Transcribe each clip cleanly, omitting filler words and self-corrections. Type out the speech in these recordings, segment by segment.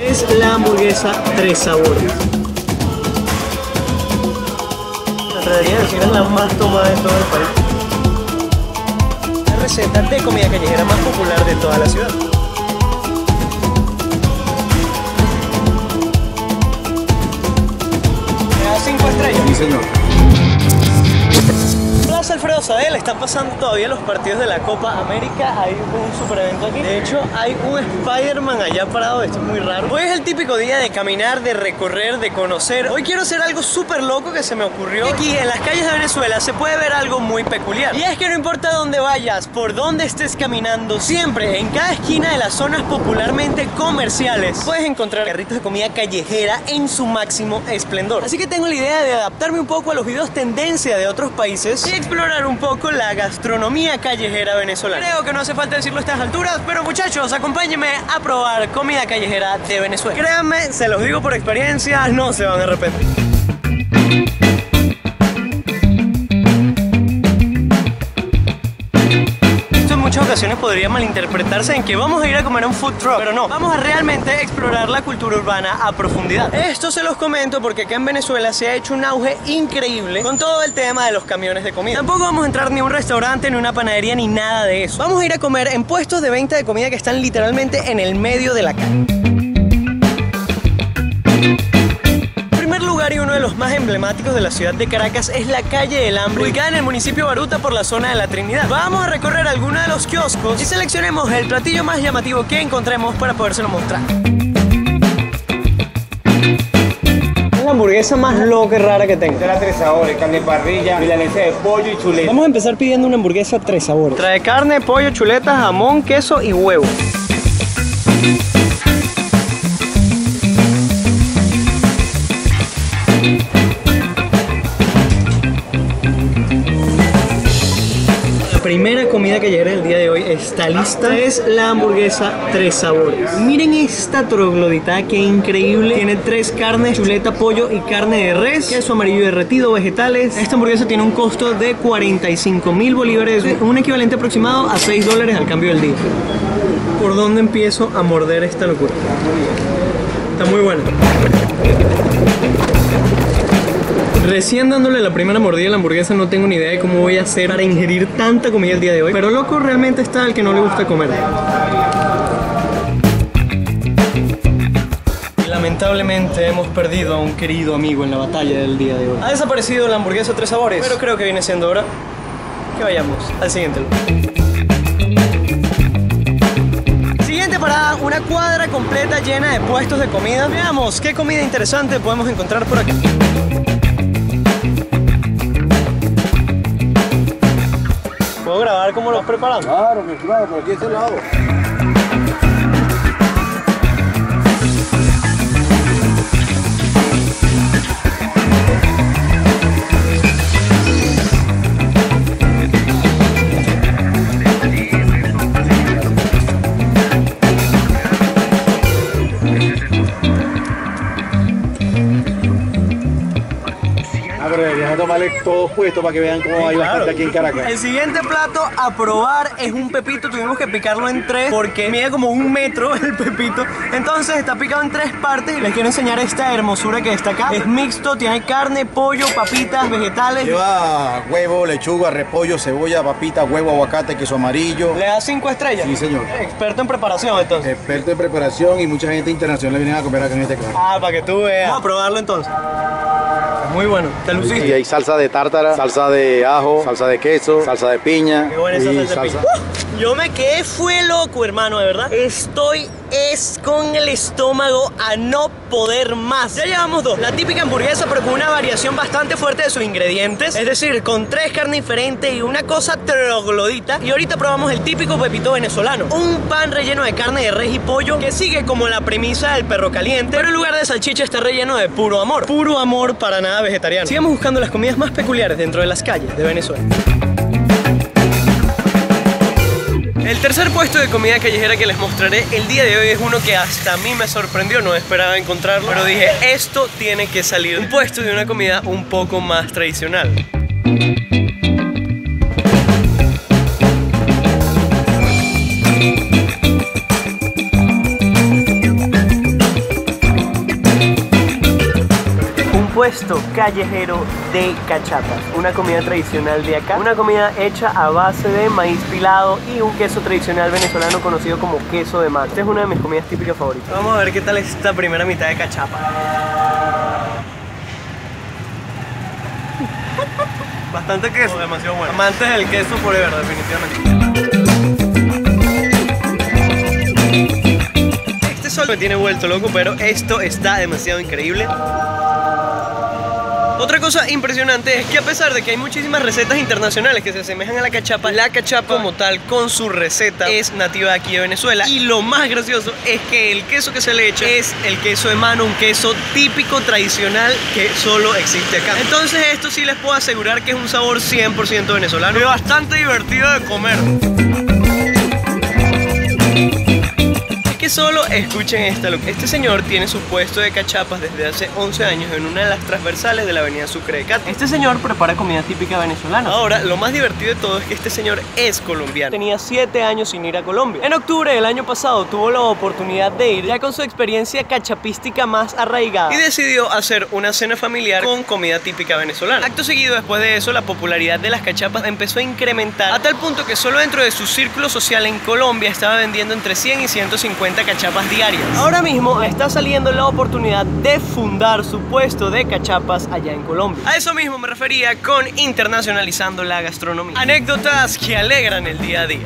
es la hamburguesa 3 sabores. Me atrevería a decir que es la más tomada de todo el país. La receta de comida callejera más popular de toda la ciudad. ¿Me da 5 estrellas? Sí, señor. Plaza Alfredo Sadel, están pasando todavía los partidos de la Copa América. Hay un super evento aquí. De hecho, hay un Spider-Man allá parado. Esto es muy raro. Hoy es el típico día de caminar, de recorrer, de conocer. Hoy quiero hacer algo súper loco que se me ocurrió. Y aquí en las calles de Venezuela se puede ver algo muy peculiar. Y es que no importa dónde vayas, por dónde estés caminando, siempre en cada esquina de las zonas popularmente comerciales puedes encontrar carritos de comida callejera en su máximo esplendor. Así que tengo la idea de adaptarme un poco a los videos tendencia de otros países y explorar un poco la gastronomía callejera venezolana. Creo que no hace falta decirlo a estas alturas, pero muchachos, acompáñenme a probar comida callejera de Venezuela. Créanme, se los digo por experiencia, no se van a arrepentir. En muchas ocasiones podría malinterpretarse en que vamos a ir a comer a un food truck, pero no, vamos a realmente explorar la cultura urbana a profundidad. Esto se los comento porque acá en Venezuela se ha hecho un auge increíble con todo el tema de los camiones de comida. Tampoco vamos a entrar ni a un restaurante, ni a una panadería, ni nada de eso. Vamos a ir a comer en puestos de venta de comida que están literalmente en el medio de la calle. Y uno de los más emblemáticos de la ciudad de Caracas es la calle del Hambre, ubicada en el municipio de Baruta por la zona de la Trinidad. Vamos a recorrer algunos de los kioscos y seleccionemos el platillo más llamativo que encontremos para podérselo mostrar. Es la hamburguesa más loca y rara que tengo. Esta es la 3 sabores, carne parrilla, milanesa de pollo y chuleta. Vamos a empezar pidiendo una hamburguesa 3 sabores. Trae carne, pollo, chuleta, jamón, queso y huevo. La primera comida callejera del día de hoy está lista. Es la hamburguesa 3 sabores. Miren esta troglodita, que increíble. Tiene 3 carnes, chuleta, pollo y carne de res, queso amarillo derretido, vegetales. Esta hamburguesa tiene un costo de 45.000 bolívares, un equivalente aproximado a $6 al cambio del día. ¿Por dónde empiezo a morder esta locura? Está muy buena. Recién dándole la primera mordida a la hamburguesa, no tengo ni idea de cómo voy a hacer para ingerir tanta comida el día de hoy. Pero loco realmente está el que no le gusta comer. Y lamentablemente hemos perdido a un querido amigo en la batalla del día de hoy. Ha desaparecido la hamburguesa 3 sabores, pero creo que viene siendo hora que vayamos al siguiente lugar. Siguiente parada, una cuadra completa llena de puestos de comida. Veamos qué comida interesante podemos encontrar por aquí. ¿Puedo grabar cómo lo vas preparando? Claro, por aquí a este lado. Deberíamos tomarle todos puestos para que vean cómo hay bastante aquí en Caracas. El siguiente plato a probar es un pepito. Tuvimos que picarlo en 3 porque mide como 1 metro el pepito. Entonces está picado en 3 partes y les quiero enseñar esta hermosura que está acá. Es mixto, tiene carne, pollo, papitas, vegetales. Lleva huevo, lechuga, repollo, cebolla, papita, huevo, aguacate, queso amarillo. ¿Le da 5 estrellas? Sí, señor. Experto en preparación, entonces. Experto en preparación y mucha gente internacional viene a comer acá en este canal. Ah, para que tú veas. Vamos a probarlo entonces. Muy bueno, te luciste. Y hay salsa de tártara, salsa de ajo, salsa de queso, salsa de piña. Qué buena esa salsa de piña. Yo me quedé fue loco, hermano, de verdad. Estoy con el estómago a no poder más. Ya llevamos 2. La típica hamburguesa, pero con una variación bastante fuerte de sus ingredientes. Es decir, con 3 carnes diferentes y una cosa troglodita. Y ahorita probamos el típico pepito venezolano. Un pan relleno de carne de res y pollo que sigue como la premisa del perro caliente, pero en lugar de salchicha está relleno de puro amor. Puro amor, para nada vegetariano. Sigamos buscando las comidas más peculiares dentro de las calles de Venezuela. El tercer puesto de comida callejera que les mostraré el día de hoy es uno que hasta a mí me sorprendió, no esperaba encontrarlo, pero dije, esto tiene que salir. Un puesto de una comida un poco más tradicional. puesto callejero de cachapas, una comida tradicional de acá, una comida hecha a base de maíz pilado y un queso tradicional venezolano conocido como queso de mar. Esta es una de mis comidas típicas favoritas. Vamos a ver qué tal es esta primera mitad de cachapa. Bastante queso, demasiado bueno. Amantes del queso forever, definitivamente. Este sol me tiene vuelto loco, pero esto está demasiado increíble. Otra cosa impresionante es que a pesar de que hay muchísimas recetas internacionales que se asemejan a la cachapa como tal con su receta es nativa de aquí de Venezuela. Y lo más gracioso es que el queso que se le echa es el queso de mano, un queso típico tradicional que solo existe acá. Entonces esto sí les puedo asegurar que es un sabor 100% venezolano y bastante divertido de comer. Que solo escuchen esta locura. Este señor tiene su puesto de cachapas desde hace 11 años en una de las transversales de la avenida Sucre de Caty. Este señor prepara comida típica venezolana. Ahora, lo más divertido de todo es que este señor es colombiano. Tenía 7 años sin ir a Colombia. En octubre del año pasado tuvo la oportunidad de ir ya con su experiencia cachapística más arraigada y decidió hacer una cena familiar con comida típica venezolana. Acto seguido, después de eso, la popularidad de las cachapas empezó a incrementar a tal punto que solo dentro de su círculo social en Colombia estaba vendiendo entre 100 y 150 cachapas diarias. Ahora mismo está saliendo la oportunidad de fundar su puesto de cachapas allá en Colombia. A eso mismo me refería con internacionalizando la gastronomía. Anécdotas que alegran el día a día.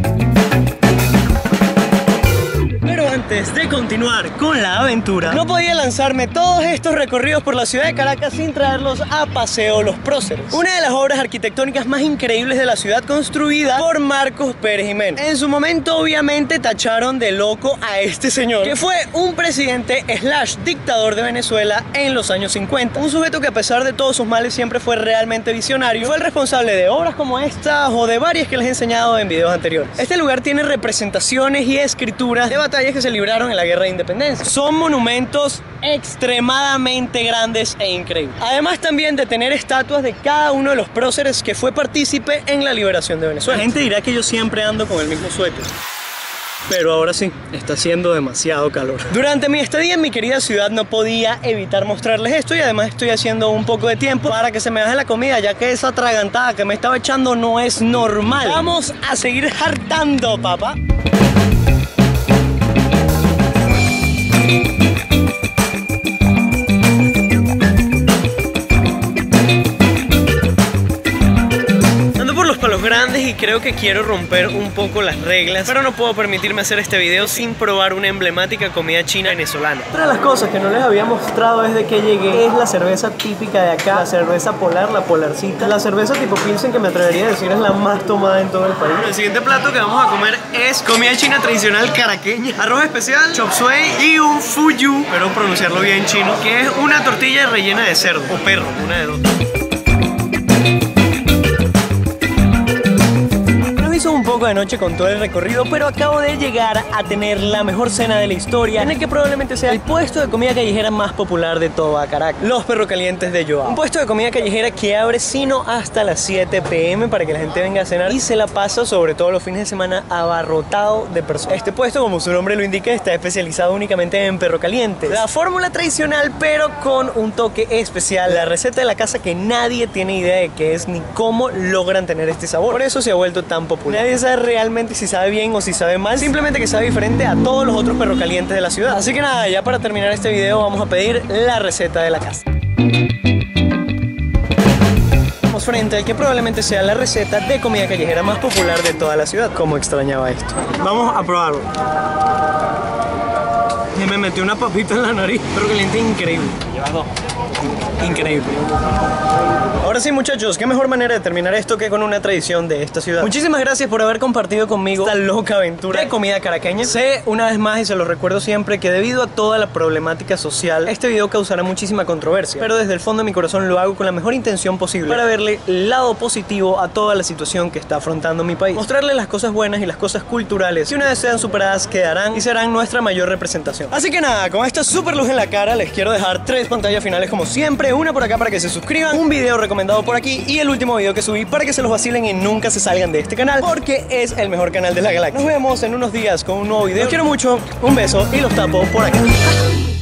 Pero antes de continuar con la aventura, no podía lanzarme todos estos recorridos por la ciudad de Caracas sin traerlos a Paseo Los Próceres, una de las obras arquitectónicas más increíbles de la ciudad, construida por Marcos Pérez Jiménez. En su momento obviamente tacharon de loco a este señor, que fue un presidente / dictador de Venezuela en los años 50. Un sujeto que a pesar de todos sus males siempre fue realmente visionario. Fue el responsable de obras como estas o de varias que les he enseñado en videos anteriores. Este lugar tiene representaciones y escrituras de batallas que se libraron en la Guerra de Independencia. Son monumentos extremadamente grandes e increíbles. Además también de tener estatuas de cada uno de los próceres que fue partícipe en la liberación de Venezuela. La gente dirá que yo siempre ando con el mismo suéter, pero ahora sí, está haciendo demasiado calor. Durante mi estadía en mi querida ciudad no podía evitar mostrarles esto, y además estoy haciendo un poco de tiempo para que se me baje la comida, ya que esa atragantada que me estaba echando no es normal. Vamos a seguir hartando, papá. Palos grandes y creo que quiero romper un poco las reglas, pero no puedo permitirme hacer este video sin probar una emblemática comida china venezolana. Otra de las cosas que no les había mostrado desde que llegué es la cerveza típica de acá, la cerveza polar, la polarcita, la cerveza tipo Pilsen, que me atrevería a decir es la más tomada en todo el país. El siguiente plato que vamos a comer es comida china tradicional caraqueña, arroz especial, chop suey y un fuyu, pero pronunciarlo bien chino, que es una tortilla rellena de cerdo o perro, una de dos. Un poco de noche con todo el recorrido, pero acabo de llegar a tener la mejor cena de la historia, en el que probablemente sea el puesto de comida callejera más popular de toda Caracas, Los Perrocalientes de Joao. Un puesto de comida callejera que abre sino hasta las 7 p.m. para que la gente venga a cenar y se la pasa, sobre todo los fines de semana, abarrotado de personas. Este puesto, como su nombre lo indica, está especializado únicamente en perro calientes. La fórmula tradicional, pero con un toque especial. La receta de la casa que nadie tiene idea de qué es ni cómo logran tener este sabor. Por eso se ha vuelto tan popular. Nadie sabe realmente si sabe bien o si sabe mal, simplemente que sabe diferente a todos los otros perros calientes de la ciudad. Así que nada, ya para terminar este video vamos a pedir la receta de la casa. Estamos frente al que probablemente sea la receta de comida callejera más popular de toda la ciudad. Como extrañaba esto. Vamos a probarlo. Y me metió una papita en la nariz. Perro caliente increíble. Llevas dos. Increíble. Ahora sí, muchachos, qué mejor manera de terminar esto que con una tradición de esta ciudad. Muchísimas gracias por haber compartido conmigo esta loca aventura de comida caraqueña. Sé una vez más, y se lo recuerdo siempre, que debido a toda la problemática social, este video causará muchísima controversia, pero desde el fondo de mi corazón lo hago con la mejor intención posible, para verle el lado positivo a toda la situación que está afrontando mi país. Mostrarle las cosas buenas y las cosas culturales que, una vez sean superadas, quedarán y serán nuestra mayor representación. Así que nada, con esta super luz en la cara, les quiero dejar 3 pantallas finales como siempre. Una por acá para que se suscriban, un video recomendado por aquí y el último video que subí para que se los vacilen y nunca se salgan de este canal, porque es el mejor canal de la galaxia. Nos vemos en unos días con un nuevo video. Los quiero mucho, un beso y los tapo por acá.